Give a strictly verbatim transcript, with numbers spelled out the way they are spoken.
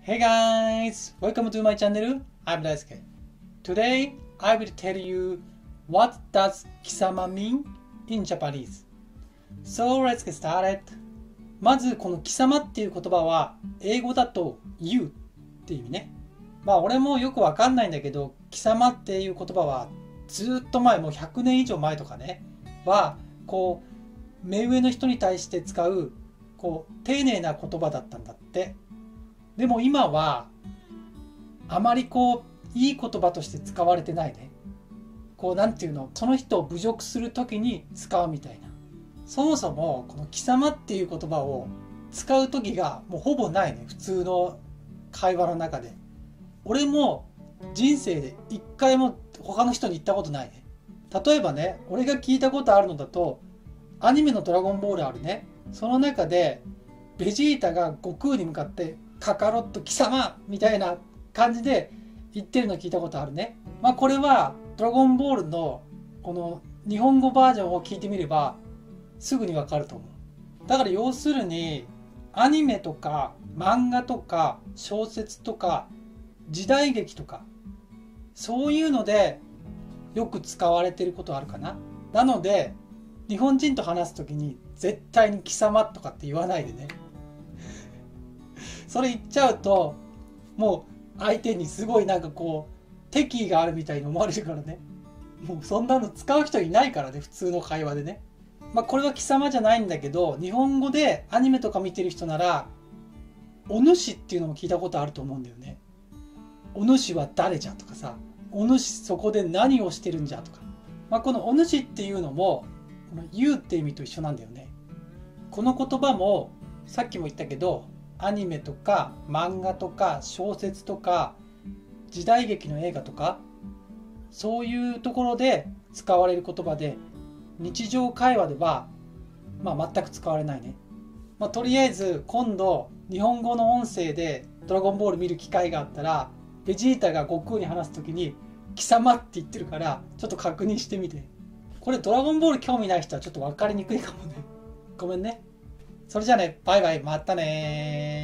Hey guys! Welcome to my channel. I'm Daisuke. Today, I will tell you what does 貴様 mean in Japanese. So let's get started. まずこの貴様っていう言葉は英語だと You っていう意味ね。まあ俺もよくわかんないんだけど、貴様っていう言葉はずっと前、もうひゃくねん以上前とかね、はこう目上の人に対して使うこう丁寧な言葉だったんだって。でも今はあまりこういい言葉として使われてないね。こうなんていうの、その人を侮辱するときに使うみたいな。そもそもこの貴様っていう言葉を使う時がもうほぼないね、普通の会話の中で。俺も人生で一回も他の人に言ったことないね。例えばね、俺が聞いたことあるのだと、アニメのドラゴンボールあるね。その中でベジータが悟空に向かってカカロット貴様みたいな感じで言ってるの聞いたことあるね。まあこれはドラゴンボールのこの日本語バージョンを聞いてみればすぐにわかると思う。だから要するにアニメとか漫画とか小説とか時代劇とかそういうのでよく使われてることあるかな。なので日本人と話すときに絶対に貴様とかって言わないでね。それ言っちゃうともう相手にすごいなんかこう敵意があるみたいに思われるからね。もうそんなの使う人いないからね、普通の会話でね。まあこれは貴様じゃないんだけど、日本語でアニメとか見てる人ならお主っていうのも聞いたことあると思うんだよね。お主は誰じゃとかさ、お主そこで何をしてるんじゃとか、まあ、このお主っていうのもこの言うって意味と一緒なんだよね。この言葉もさっきも言ったけど、アニメとか漫画とか小説とか時代劇の映画とかそういうところで使われる言葉で、日常会話では、まあ、全く使われないね。まあ、とりあえず今度日本語の音声でドラゴンボール見る機会があったら、ベジータが悟空に話すときに貴様って言ってるからちょっと確認してみて。これドラゴンボール興味ない人はちょっと分かりにくいかもね。ごめんね。それじゃあね、バイバイ、またね。